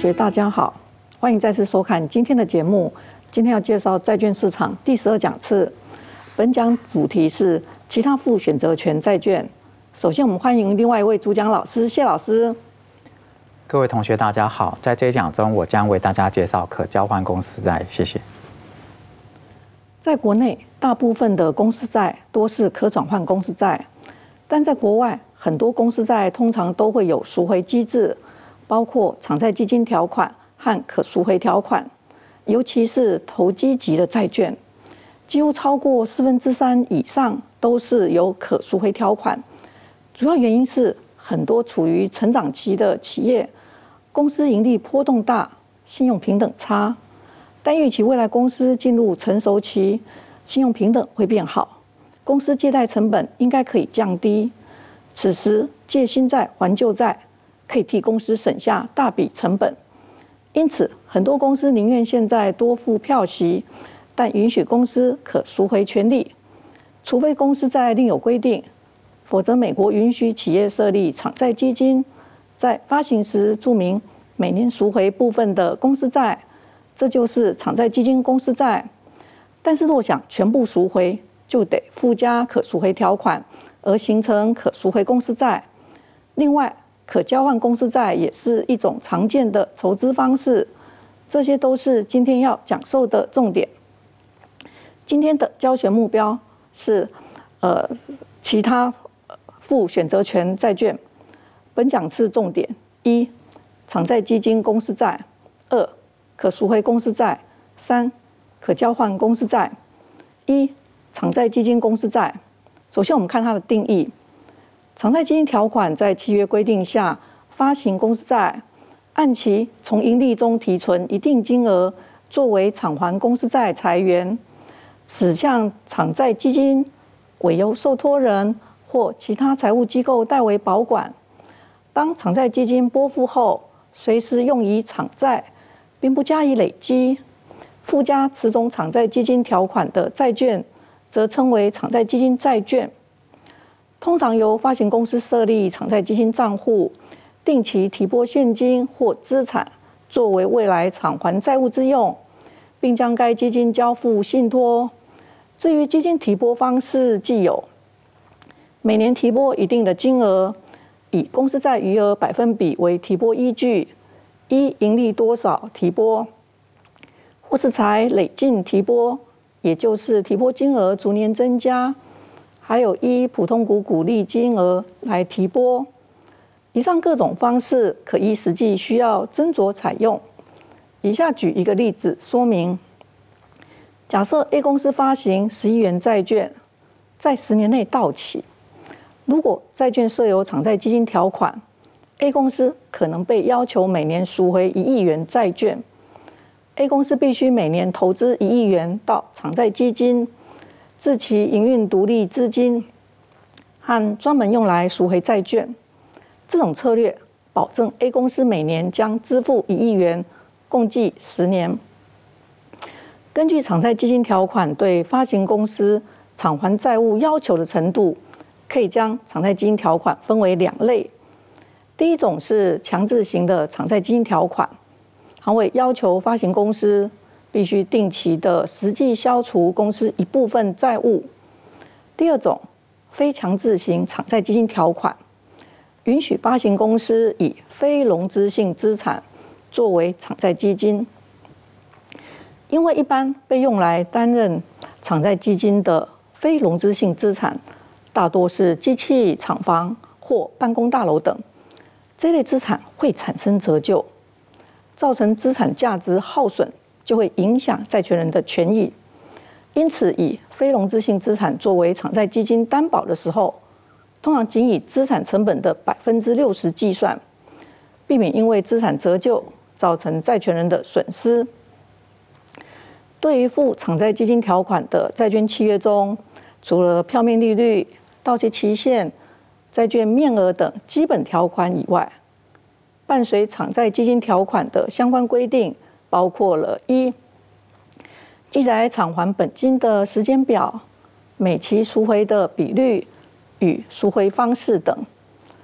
学大家好，欢迎再次收看今天的节目。今天要介绍债券市场第12讲次，本讲主题是其他附选择权债券。首先，我们欢迎另外一位主讲老师谢老师。 各位同学大家好，在这一讲中，我将为大家介绍可交换公司债。谢谢。 在国内，大部分的公司债多是可转换公司债，但在国外，很多公司债通常都会有赎回机制，包括偿债基金条款和可赎回条款，尤其是投机级的债券，几乎超过3/4以上都是有可赎回条款。主要原因是很多处于成长期的企业，公司盈利波动大，信用平等差，但预期未来公司进入成熟期，信用平等会变好，公司借贷成本应该可以降低。此时借新债还旧债，可以替公司省下大笔成本。因此，很多公司宁愿现在多付票息，但允许公司可赎回权利，除非公司债另有规定，否则美国允许企业设立偿债基金，在发行时注明每年赎回部分的公司债，这就是偿债基金公司债。但是若想全部赎回，就得附加可赎回条款，而形成可赎回公司债。另外，可交换公司债也是一种常见的筹资方式。这些都是今天要讲授的重点。今天的教学目标是其他附选择权债券。本讲次重点：1. 偿债基金公司债； 2. 可赎回公司债； 3. 可交换公司债。1. 偿债基金公司债。首先，我们看它的定义。偿债基金条款在契约规定下发行公司债，按期从盈利中提存一定金额，作为偿还公司债财源，此向偿债基金委由受托人或其他财务机构代为保管。当偿债基金拨付后，随时用以偿债，并不加以累积。附加此种偿债基金条款的债券，则称为偿债基金债券。通常由发行公司设立偿债基金账户，定期提拨现金或资产，作为未来偿还债务之用，并将该基金交付信托。至于基金提拨方式，既有每年提拨一定的金额，以公司债余额百分比为提拨依据，依盈利多少提拨，或是采累进提拨，也就是提拨金额逐年增加，还有依普通股股利金额来提拨。以上各种方式可依实际需要斟酌采用。以下举一个例子说明。假设 A 公司发行10亿元债券，在10年内到期。如果债券设有偿债基金条款， A 公司可能被要求每年赎回1亿元债券。A 公司必须每年投资1亿元到偿债基金，自其营运独立资金和专门用来赎回债券。这种策略保证 A 公司每年将支付1亿元，共计10年。根据偿债基金条款对发行公司偿还债务要求的程度，可以将偿债基金条款分为2类。第一种是强制型的偿债基金条款，行为要求发行公司必须定期的实际消除公司一部分债务。第二种非强制型偿债基金条款，允许发行公司以非融资性资产作为偿债基金。因为一般被用来担任偿债基金的非融资性资产，大多是机器、厂房或办公大楼等，这类资产会产生折旧，造成资产价值耗损，就会影响债权人的权益。因此，以非融资性资产作为偿债基金担保的时候，通常仅以资产成本的60%计算，避免因为资产折旧造成债权人的损失。对于附偿债基金条款的债券契约中，除了票面利率、到期期限、债券面额等基本条款以外，伴随偿债基金条款的相关规定包括了1. 记载偿还本金的时间表、每期赎回的比率与赎回方式等。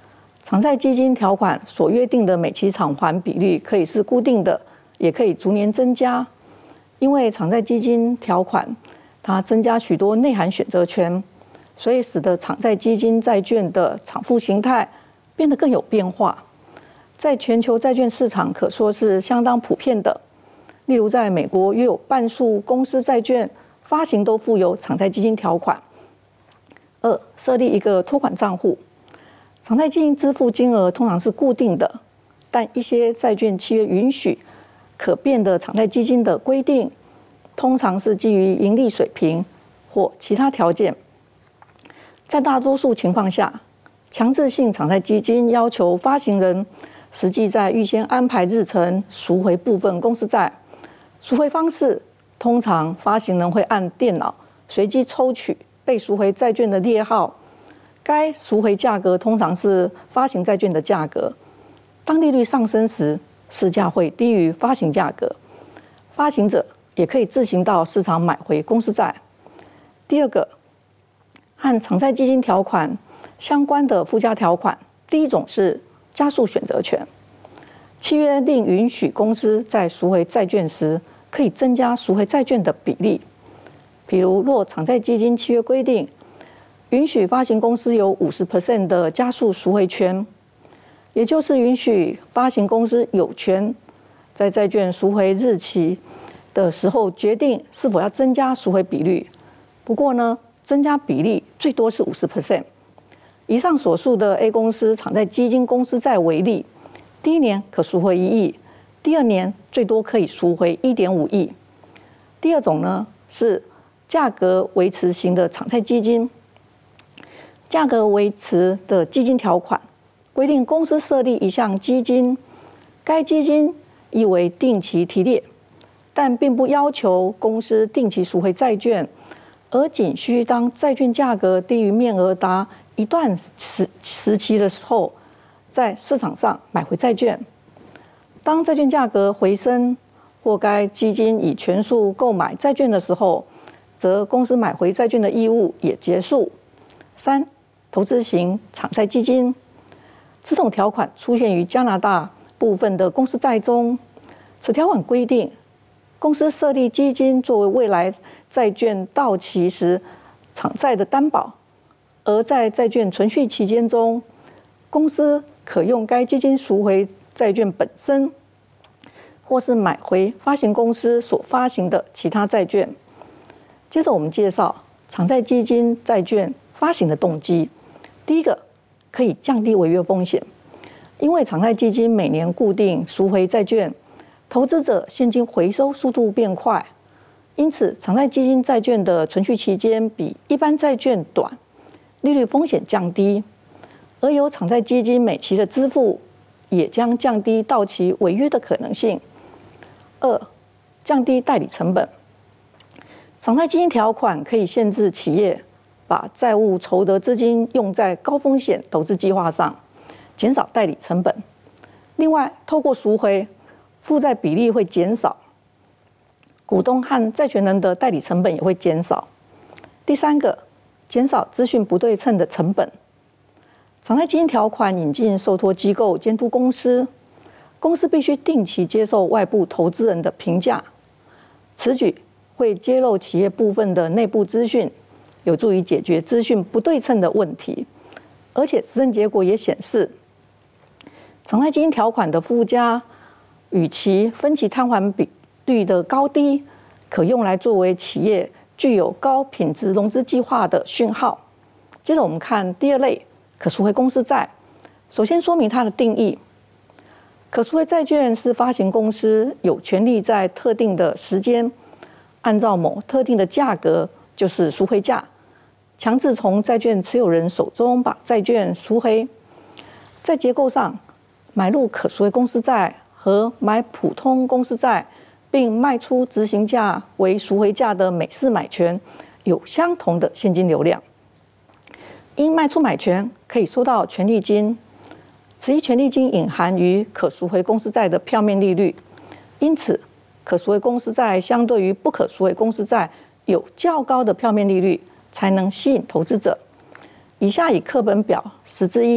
偿债基金条款所约定的每期偿还比率可以是固定的，也可以逐年增加。因为偿债基金条款它增加许多内涵选择权，所以使得偿债基金债券的偿付形态变得更有变化。在全球债券市场可说是相当普遍的。例如，在美国约有半数公司债券发行都附有偿债基金条款。二、设立一个托管账户。偿债基金支付金额通常是固定的，但一些债券契约允许可变的偿债基金的规定，通常是基于盈利水平或其他条件。在大多数情况下，强制性偿债基金要求发行人实际在预先安排日程赎回部分公司债。赎回方式通常发行人会按电脑随机抽取被赎回债券的列号，该赎回价格通常是发行债券的价格。当利率上升时，市价会低于发行价格，发行者也可以自行到市场买回公司债。第二个，和偿债基金条款相关的附加条款，第一种是加速选择权。契约另允许公司在赎回债券时，可以增加赎回债券的比例。比如，若偿债基金契约规定，允许发行公司有50% 的加速赎回权，也就是允许发行公司有权在债券赎回日期的时候决定是否要增加赎回比率。不过呢，增加比例最多是50%。以上所述的 A 公司偿债基金公司债为例，第一年可赎回1亿，第二年最多可以赎回1.5亿。第二种呢是价格维持型的偿债基金。价格维持的基金条款规定，公司设立一项基金，该基金亦为定期提列，但并不要求公司定期赎回债券，而仅需当债券价格低于面额达一段时期的时候，在市场上买回债券。当债券价格回升或该基金已全数购买债券的时候，则公司买回债券的义务也结束。三、投资型偿债基金，这种条款出现于加拿大部分的公司债中。此条款规定，公司设立基金作为未来债券到期时偿债的担保，而在债券存续期间中，公司可用该基金赎回债券本身，或是买回发行公司所发行的其他债券。接着我们介绍偿债基金债券发行的动机。第一个，可以降低违约风险，因为偿债基金每年固定赎回债券，投资者现金回收速度变快，因此偿债基金债券的存续期间比一般债券短，利率风险降低，而由偿债基金每期的支付也将降低到期违约的可能性。二、降低代理成本。偿债基金条款可以限制企业把债务筹得资金用在高风险投资计划上，减少代理成本。另外，透过赎回，负债比例会减少，股东和债权人的代理成本也会减少。第三个，减少资讯不对称的成本。偿债基金条款引进受托机构监督公司，公司必须定期接受外部投资人的评价，此举会揭露企业部分的内部资讯，有助于解决资讯不对称的问题。而且实证结果也显示，偿债基金条款的附加与其分期摊还比率的高低，可用来作为企业具有高品质融资计划的讯号。接着我们看第二类，可赎回公司债。首先说明它的定义。可赎回债券是发行公司有权利在特定的时间，按照某特定的价格，就是赎回价，强制从债券持有人手中把债券赎回。在结构上，买入可赎回公司债和买普通公司债并卖出执行价为赎回价的美式买权有相同的现金流量。因卖出买权可以收到权利金，此一权利金隐含于可赎回公司债的票面利率，因此可赎回公司债相对于不可赎回公司债有较高的票面利率，才能吸引投资者。以下以课本表10之1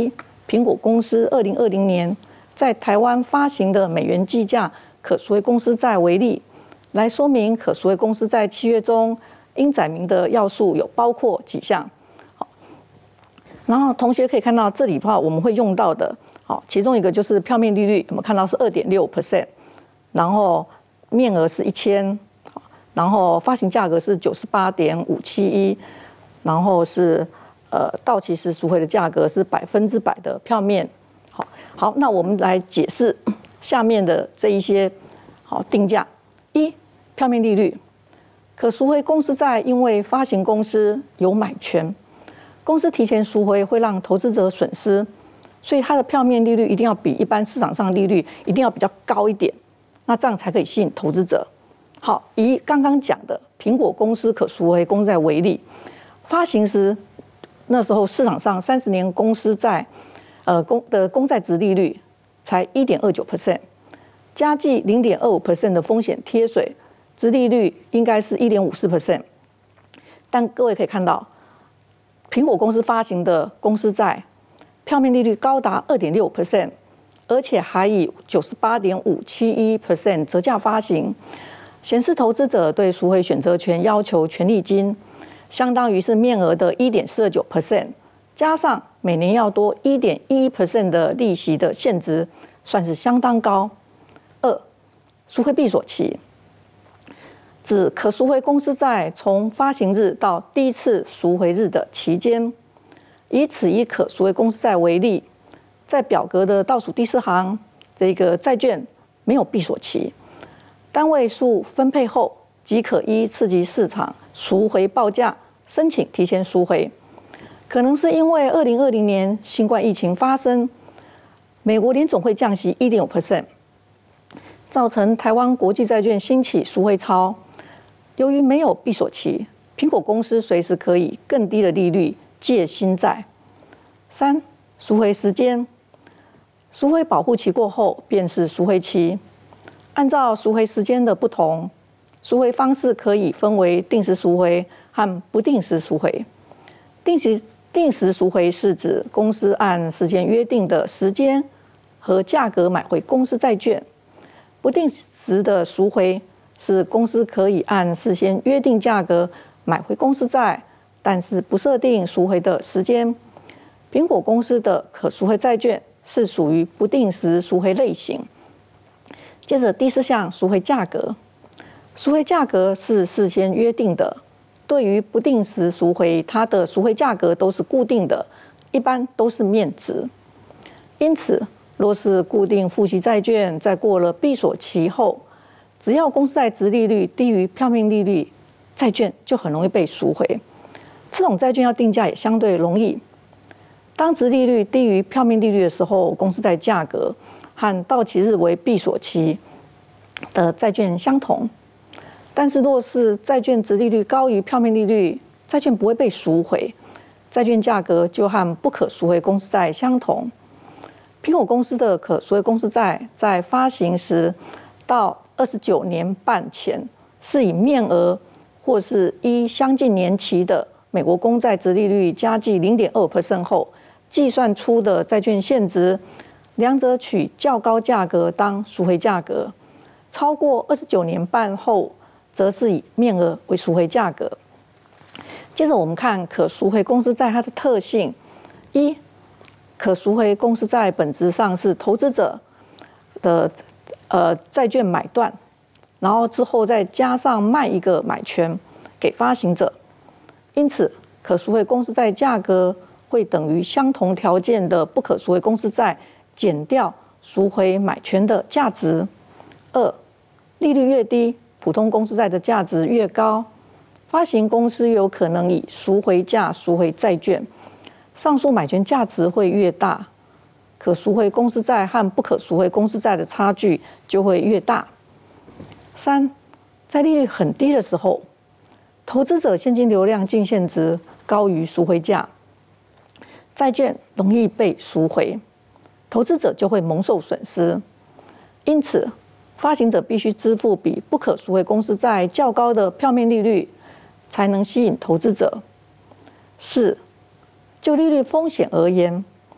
苹果公司2020年在台湾发行的美元计价可赎回公司债为例，来说明可赎回公司债契约中应载明的要素有包括几项。然后同学可以看到这里的话，我们会用到的，其中一个就是票面利率，我们看到是2.6%，然后面额是1000，然后发行价格是98.571，然后是到期时赎回的价格是100%的票面。好，那我们来解释下面的这一些定价。一、票面利率，可赎回公司债因为发行公司有买权，公司提前赎回会让投资者损失，所以它的票面利率一定要比一般市场上的利率一定要比较高一点，那这样才可以吸引投资者。好，以刚刚讲的苹果公司可赎回公司债为例，发行时那时候市场上30年公司债公债殖利率才1.29%，加计0.25% 的风险贴水，殖利率应该是1.54%。但各位可以看到，苹果公司发行的公司债票面利率高达2.6%，而且还以98.571% 折价发行，显示投资者对赎回选择权要求权利金，相当于是面额的1.429%，加上每年要多1.11% 的利息的现值，算是相当高。二、赎回闭锁期，指可赎回公司债从发行日到第一次赎回日的期间。以可赎回公司债为例，在表格的倒数第4行，这个债券没有闭锁期，单位数分配后即可依次级市场赎回报价申请提前赎回。可能是因为2020年新冠疫情发生，美国联总会降息1.5%，造成台湾国际债券兴起赎回潮。由于没有闭锁期，苹果公司随时可以更低的利率借新债。三、赎回时间，赎回保护期过后便是赎回期。按照赎回时间的不同，赎回方式可以分为定时赎回和不定时赎回。定时赎回是指公司按事先约定的时间和价格买回公司债券，不定时的赎回是公司可以按事先约定价格买回公司债，但是不设定赎回的时间。苹果公司的可赎回债券是属于不定时赎回类型。接着第4项，赎回价格。赎回价格是事先约定的。对于不定时赎回，它的赎回价格都是固定的，一般都是面值。因此，若是固定付息债券，在过了闭锁期后，只要公司债殖利率低于票面利率，债券就很容易被赎回。这种债券要定价也相对容易。当殖利率低于票面利率的时候，公司债价格和到期日为闭锁期的债券相同。但是，若是债券殖利率高于票面利率，债券不会被赎回，债券价格就和不可赎回公司债相同。苹果公司的可赎回公司债在发行时到29年半前，是以面额或是依相近年期的美国公债殖利率加计0.2% 后计算出的债券现值，两者取较高价格当赎回价格，超过29年半后，则是以面额为赎回价格。接着我们看可赎回公司债它的特性：一、可赎回公司债本质上是投资者的债券买断，然后之后再加上卖一个买权给发行者，因此可赎回公司债价格会等于相同条件的不可赎回公司债减掉赎回买权的价值。二、利率越低，普通公司债的价值越高，发行公司有可能以赎回价赎回债券，上述买权价值会越大，可赎回公司债和不可赎回公司债的差距就会越大。三、在利率很低的时候，投资者现金流量净现值高于赎回价，债券容易被赎回，投资者就会蒙受损失。因此，发行者必须支付比不可赎回公司债较高的票面利率，才能吸引投资者。四、就利率风险而言，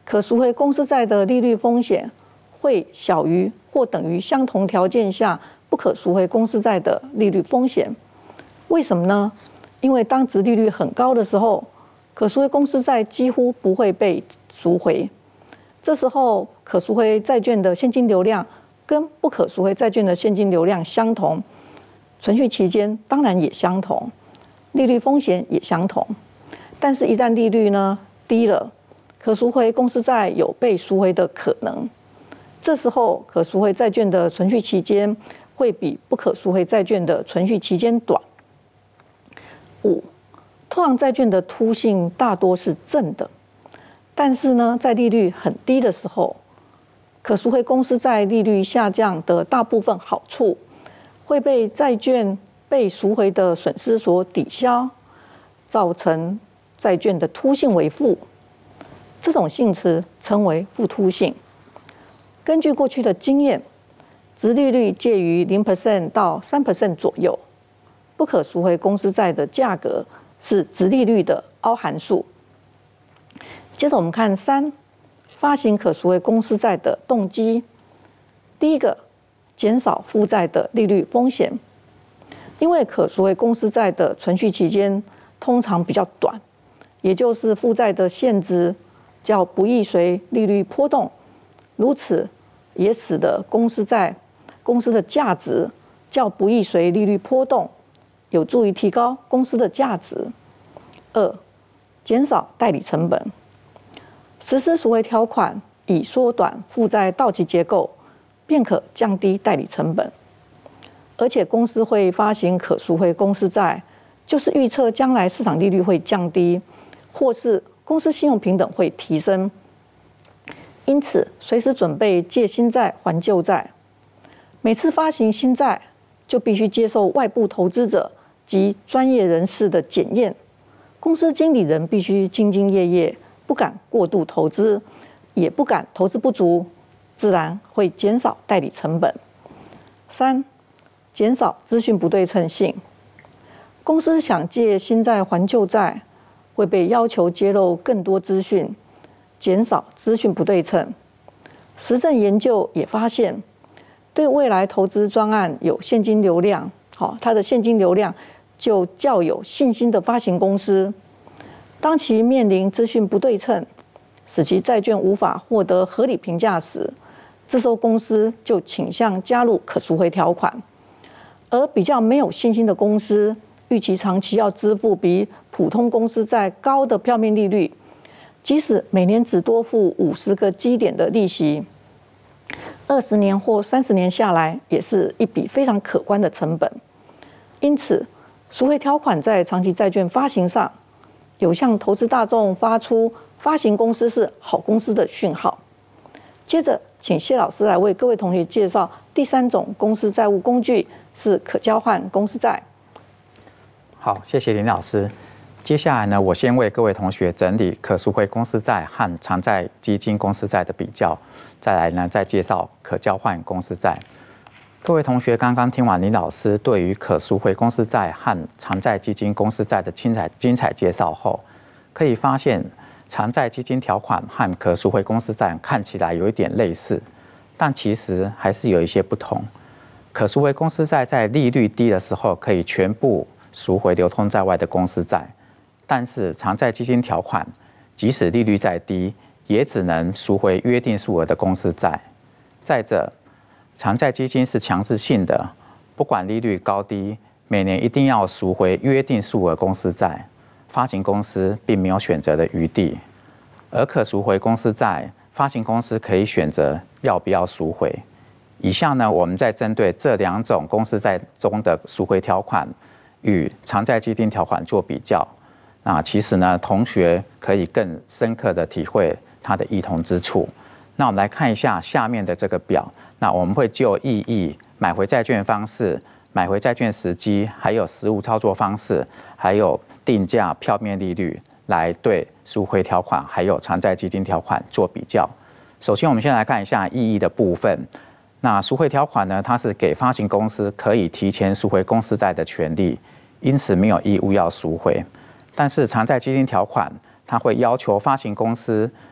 可赎回公司债的利率风险会小于或等于相同条件下不可赎回公司债的利率风险。为什么呢？因为当殖利率很高的时候，可赎回公司债几乎不会被赎回。这时候，可赎回债券的现金流量跟不可赎回债券的现金流量相同，存续期间当然也相同，利率风险也相同。但是，一旦利率呢低了，可赎回公司债有被赎回的可能。这时候，可赎回债券的存续期间会比不可赎回债券的存续期间短。5. 通常债券的凸性大多是正的，但是呢，在利率很低的时候，可赎回公司债利率下降的大部分好处会被债券被赎回的损失所抵消，造成债券的凸性为负。这种性质称为负凸性。根据过去的经验，殖利率介于0% 到3% 左右，不可赎回公司债的价格是殖利率的凹函数。接着我们看3，发行可赎回公司债的动机。第一个，减少负债的利率风险，因为可赎回公司债的存续期间通常比较短，也就是负债的现值较不易随利率波动，如此也使得公司的价值较不易随利率波动，有助于提高公司的价值。2. 减少代理成本，实施赎回条款以缩短负债到期结构，便可降低代理成本。而且公司会发行可赎回公司债，就是预测将来市场利率会降低，或是公司信用平等会提升，因此随时准备借新债还旧债。每次发行新债，就必须接受外部投资者及专业人士的检验，公司经理人必须兢兢业业，不敢过度投资，也不敢投资不足，自然会减少代理成本。3. 减少资讯不对称性，公司想借新债还旧债，会被要求揭露更多资讯，减少资讯不对称。实证研究也发现，对未来投资专案有现金流量，它的现金流量就较有信心的发行公司，当其面临资讯不对称，使其债券无法获得合理评价时，这时候公司就倾向加入可赎回条款。而比较没有信心的公司，预期长期要支付比普通公司债高的票面利率，即使每年只多付50个基点的利息，20年或30年下来，也是一笔非常可观的成本。因此，赎回条款在长期债券发行上，有向投资大众发出发行公司是好公司的讯号。接着，请谢老师来为各位同学介绍第3种公司债务工具，是可交换公司债。 好，谢谢林老师。接下来呢，我先为各位同学整理可赎回公司债和长债基金公司债的比较，再来呢再介绍可交换公司债。各位同学刚刚听完林老师对于可赎回公司债和长债基金公司债的精彩介绍后，可以发现长债基金条款和可赎回公司债看起来有一点类似，但其实还是有一些不同。可赎回公司债在利率低的时候可以全部赎回流通在外的公司债，但是长债基金条款即使利率再低，也只能赎回约定数额的公司债。再者，长债基金是强制性的，不管利率高低，每年一定要赎回约定数额公司债，发行公司并没有选择的余地。而可赎回公司债，发行公司可以选择要不要赎回。以下呢，我们再针对这2种公司债中的赎回条款与长债基金条款做比较。那其实呢，同学可以更深刻的体会它的异同之处。那我们来看一下下面的这个表。那我们会就意义、买回债券方式、买回债券时机，还有实务操作方式，还有定价、票面利率，来对赎回条款还有长债基金条款做比较。首先，我们先来看一下意义的部分。那赎回条款呢，它是给发行公司可以提前赎回公司债的权利，因此没有义务要赎回。但是长债基金条款，它会要求发行公司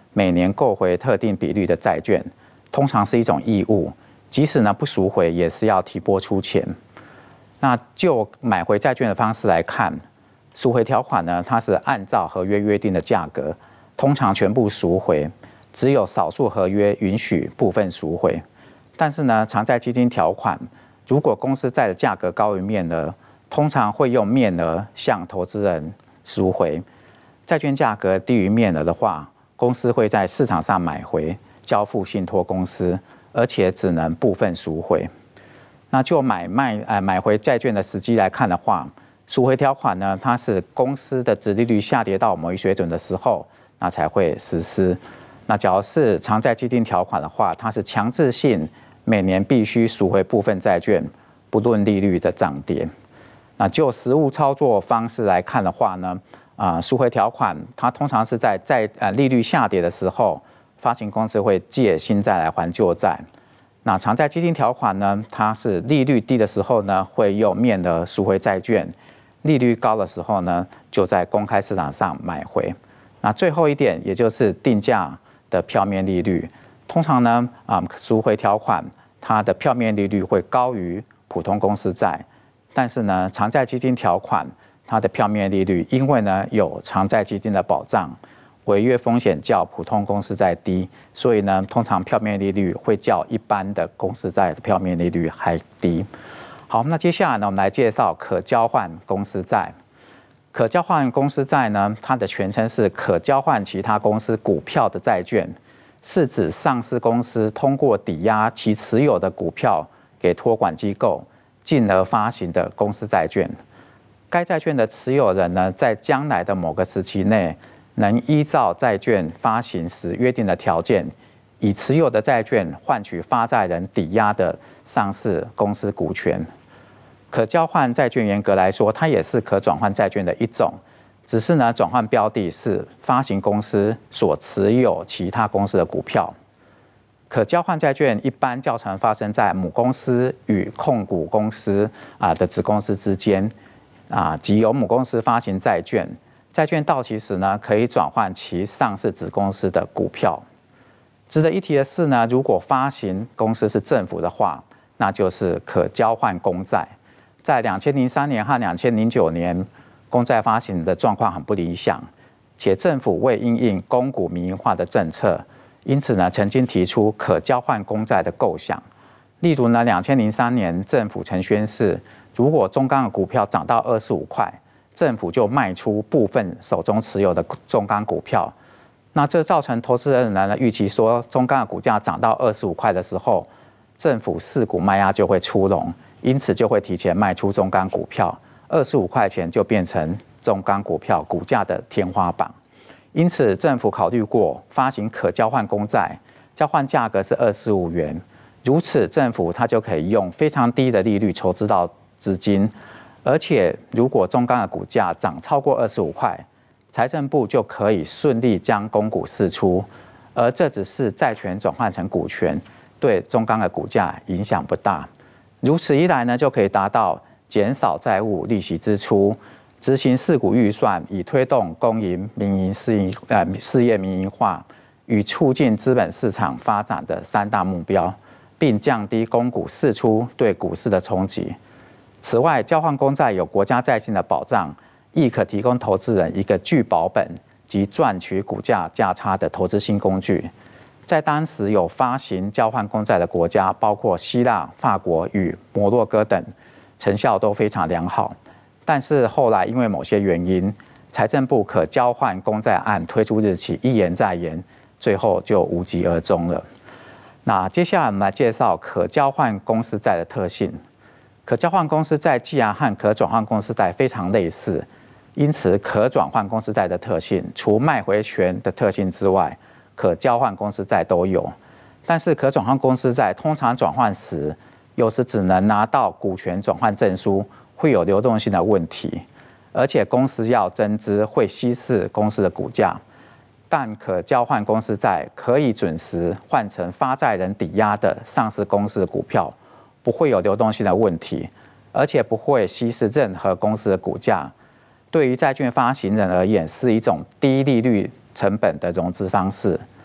每年购回特定比率的债券，通常是一种义务，即使呢不赎回，也是要提拨出钱。那就买回债券的方式来看，赎回条款呢，它是按照合约约定的价格，通常全部赎回，只有少数合约允许部分赎回。但是呢，偿债基金条款，如果公司债的价格高于面额，通常会用面额向投资人赎回。债券价格低于面额的话，公司会在市场上买回，交付信托公司，而且只能部分赎回。那就买回债券的时机来看的话，赎回条款呢，它是公司的殖利率下跌到某一水准的时候，那才会实施。那假如是偿债基金条款的话，它是强制性每年必须赎回部分债券，不论利率的涨跌。那就实务操作方式来看的话呢，赎回条款它通常是在利率下跌的时候，发行公司会借新债来还旧债。那偿债基金条款呢，它是利率低的时候呢，会用面额赎回债券；利率高的时候呢，就在公开市场上买回。那最后一点，也就是定价的票面利率，通常呢，赎回条款它的票面利率会高于普通公司债，但是呢，偿债基金条款它的票面利率，因为呢有偿债基金的保障，违约风险较普通公司债低，所以呢，通常票面利率会较一般的公司债的票面利率还低。好，那接下来呢，我们来介绍可交换公司债。可交换公司债呢，它的全称是可交换其他公司股票的债券，是指上市公司通过抵押其持有的股票给托管机构，进而发行的公司债券。该债券的持有人呢，在将来的某个时期内，能依照债券发行时约定的条件，以持有的债券换取发债人抵押的上市公司股权。可交换债券严格来说，它也是可转换债券的一种，只是呢，转换标的是发行公司所持有其他公司的股票。可交换债券一般较常发生在母公司与控股公司的子公司之间，即由母公司发行债券，债券到期时呢，可以转换其上市子公司的股票。值得一提的是呢，如果发行公司是政府的话，那就是可交换公债。在2003年和2009年，公债发行的状况很不理想，且政府为因应公股民营化的政策，因此呢，曾经提出可交换公债的构想。例如呢，2003年政府曾宣示，如果中钢的股票涨到25块，政府就卖出部分手中持有的中钢股票。那这造成投资人呢预期说，中钢的股价涨到25块的时候，政府释股卖压就会出笼。因此就会提前卖出中钢股票，25块钱就变成中钢股票股价的天花板。因此政府考虑过发行可交换公债，交换价格是25元，如此政府它就可以用非常低的利率筹资到资金，而且如果中钢的股价涨超过25块，财政部就可以顺利将公股释出，而这只是债权转换成股权，对中钢的股价影响不大。如此一来呢，就可以达到减少债务利息支出，执行释股预算，以推动公营民营事业民营化与促进资本市场发展的3大目标，并降低公股释出对股市的冲击。此外，交换公债有国家债金的保障，亦可提供投资人一个具保本及赚取股价价差的投资新工具。在当时有发行交换公债的国家，包括希腊、法国与摩洛哥等，成效都非常良好。但是后来因为某些原因，财政部可交换公债案推出日期一延再延，最后就无疾而终了。那接下来我们来介绍可交换公司债的特性。可交换公司债既然和可转换公司债非常类似，因此可转换公司债的特性，除卖回权的特性之外，可交换公司债都有。但是可转换公司债通常转换时，有时只能拿到股权转换证书，会有流动性的问题，而且公司要增资会稀释公司的股价。但可交换公司债可以准时换成发债人抵押的上市公司的股票，不会有流动性的问题，而且不会稀释任何公司的股价。对于债券发行人而言，是一种低利率成本的融资方式。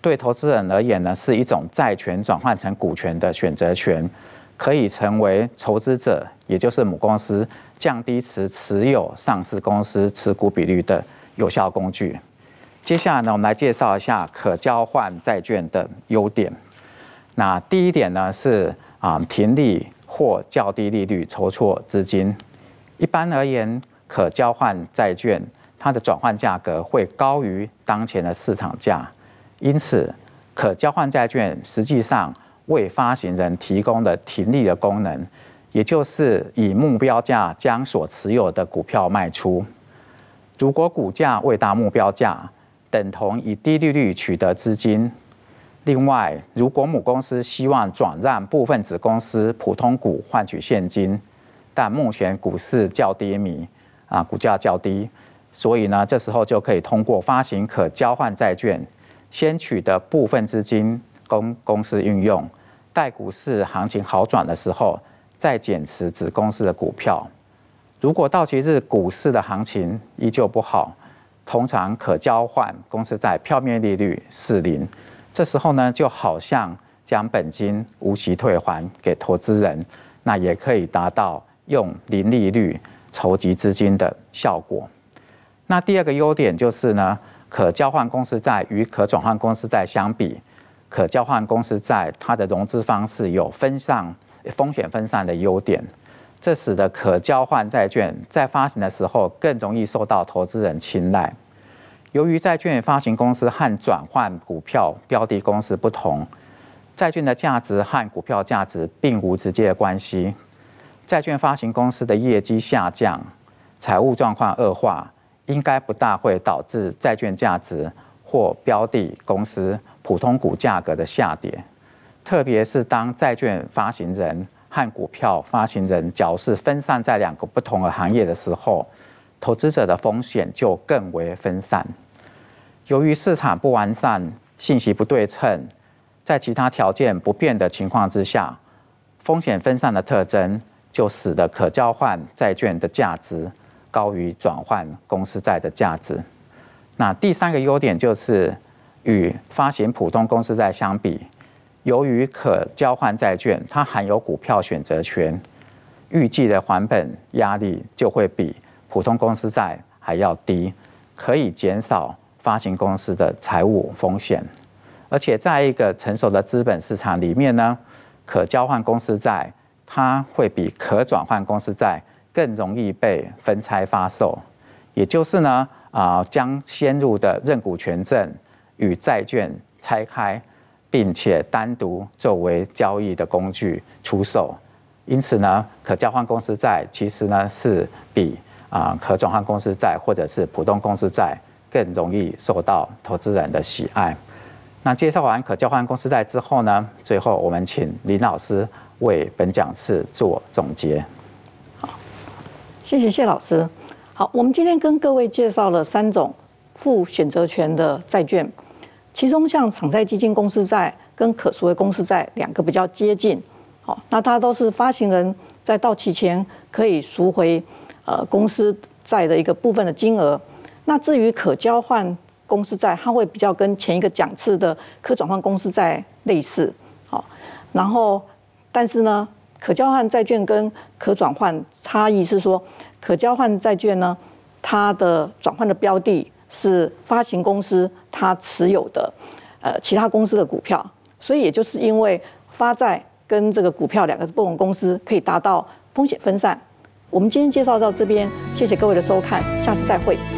对投资人而言呢，是一种债权转换成股权的选择权，可以成为筹资者，也就是母公司降低持有上市公司持股比率的有效工具。接下来呢，我们来介绍一下可交换债券的优点。那第一点呢是停利或较低利率筹措资金。一般而言，可交换债券它的转换价格会高于当前的市场价，因此可交换债券实际上为发行人提供了停利的功能，也就是以目标价将所持有的股票卖出。如果股价未达目标价，等同以低利率取得资金。另外，如果母公司希望转让部分子公司普通股换取现金，但目前股市较低迷，股价较低，所以呢，这时候就可以通过发行可交换债券，先取得部分资金供公司运用，待股市行情好转的时候，再减持子公司的股票。如果到期日股市的行情依旧不好，通常可交换公司债票面利率是0。这时候呢，就好像将本金无息退还给投资人，那也可以达到用零利率筹集资金的效果。那第二个优点就是呢，可交换公司债与可转换公司债相比，可交换公司债它的融资方式有风险分散的优点，这使得可交换债券在发行的时候更容易受到投资人青睐。由于债券发行公司和转换股票标的公司不同，债券的价值和股票价值并无直接的关系。债券发行公司的业绩下降、财务状况恶化，应该不大会导致债券价值或标的公司普通股价格的下跌。特别是当债券发行人和股票发行人角色分散在2个不同的行业的时候，投资者的风险就更为分散。由于市场不完善、信息不对称，在其他条件不变的情况之下，风险分散的特征就使得可交换债券的价值高于转换公司债的价值。那第3个优点就是与发行普通公司债相比，由于可交换债券它含有股票选择权，预计的还本压力就会比普通公司债还要低，可以减少发行公司的财务风险。而且在一个成熟的资本市场里面呢，可交换公司债它会比可转换公司债更容易被分拆发售，也就是呢，将先入的认股权证与债券拆开，并且单独作为交易的工具出售。因此呢，可交换公司债其实呢是比可转换公司债或者是普通公司债更容易受到投资人的喜爱。那介绍完可交换公司债之后呢，最后我们请林老师为本讲次做总结。 好，谢谢谢老师。好，我们今天跟各位介绍了3种负选择权的债券，其中像偿债基金公司债跟可赎回公司债2个比较接近。好，那它都是发行人在到期前可以赎回公司债的一个部分的金额。那至于可交换公司债，它会比较跟前一个讲次的可转换公司债类似。好，然后但是呢，可交换债券跟可转换差异是说，可交换债券呢，它的转换的标的是发行公司它持有的其他公司的股票，所以也就是因为发债跟这个股票2个不同公司可以达到风险分散。我们今天介绍到这边，谢谢各位的收看，下次再会。